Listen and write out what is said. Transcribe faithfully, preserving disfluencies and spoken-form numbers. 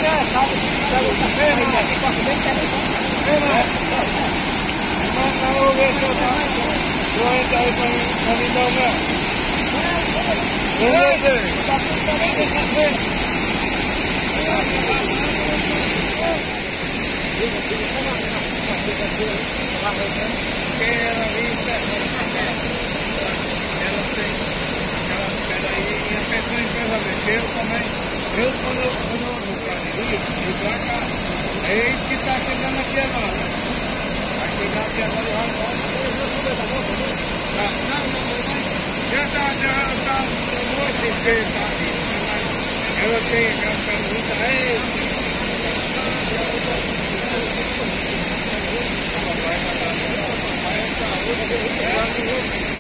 Eu também, eu quando eu vou no Cariri, vim pra cá. Aí que tá chegando aqui agora. Vai chegar aqui agora e vai embora. Não, não, não. Já tá, já tá, um monte de gente tá aqui. Ela tem aquela pergunta, ei. Vai matar, vai matar.